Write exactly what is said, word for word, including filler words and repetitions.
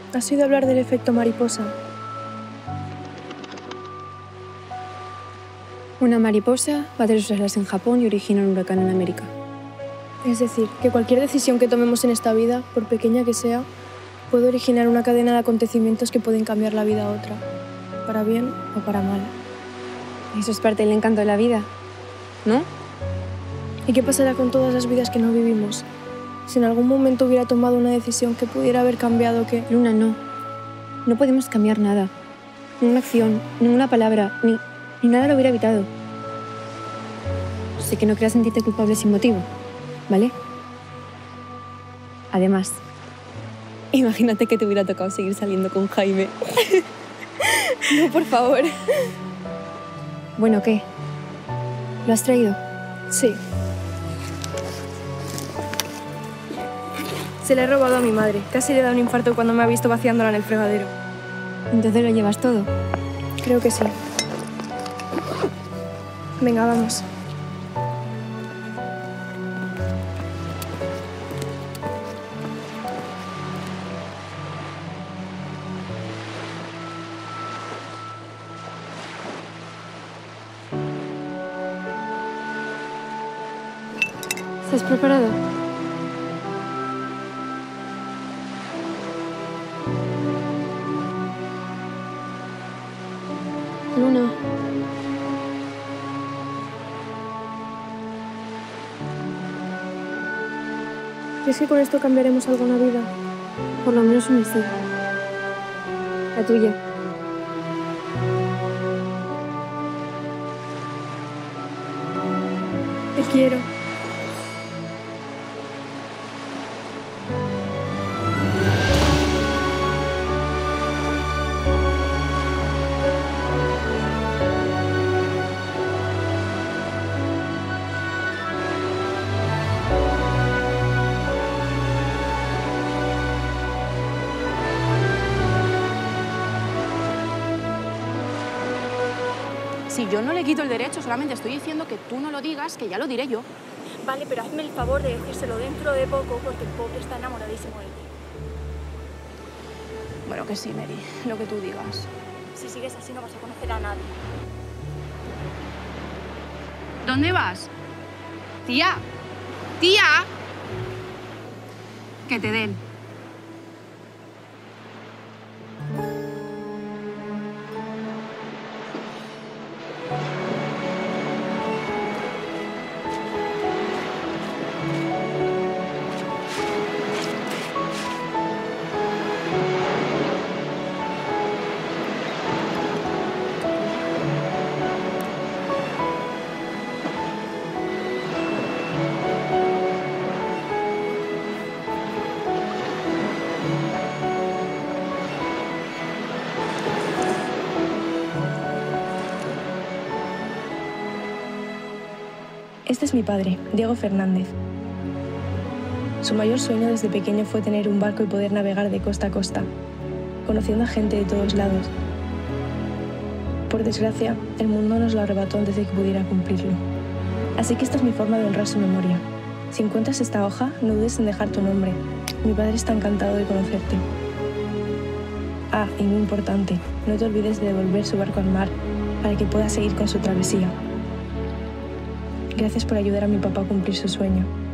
¿Has oído hablar del efecto mariposa? Una mariposa va a tres alas en Japón y origina un huracán en América. Es decir, que cualquier decisión que tomemos en esta vida, por pequeña que sea, puede originar una cadena de acontecimientos que pueden cambiar la vida a otra, para bien o para mal. Eso es parte del encanto de la vida, ¿no? ¿Y qué pasará con todas las vidas que no vivimos? Si en algún momento hubiera tomado una decisión que pudiera haber cambiado, ¿qué? Luna, no. No podemos cambiar nada. Ninguna acción, ninguna palabra, ni, ni nada lo hubiera evitado. Sé que no quieras sentirte culpable sin motivo, ¿vale? Además, imagínate que te hubiera tocado seguir saliendo con Jaime. No, por favor. Bueno, ¿qué? ¿Lo has traído? Sí. Se la he robado a mi madre. Casi le da un infarto cuando me ha visto vaciándola en el fregadero. ¿Entonces lo llevas todo? Creo que sí. Venga, vamos. ¿Estás preparado? Luna. ¿Crees que con esto cambiaremos alguna vida? Por lo menos una sí. La tuya. Te quiero. Si yo no le quito el derecho, solamente estoy diciendo que tú no lo digas, que ya lo diré yo. Vale, pero hazme el favor de decírselo dentro de poco porque el pobre está enamoradísimo de ti. Bueno, que sí, Mary, lo que tú digas. Si sigues así no vas a conocer a nadie. ¿Dónde vas? Tía, tía. Que te den. Este es mi padre, Diego Fernández. Su mayor sueño desde pequeño fue tener un barco y poder navegar de costa a costa, conociendo a gente de todos lados. Por desgracia, el mundo nos lo arrebató antes de que pudiera cumplirlo. Así que esta es mi forma de honrar su memoria. Si encuentras esta hoja, no dudes en dejar tu nombre. Mi padre está encantado de conocerte. Ah, y muy importante, no te olvides de devolver su barco al mar para que pueda seguir con su travesía. Gracias por ayudar a mi papá a cumplir su sueño.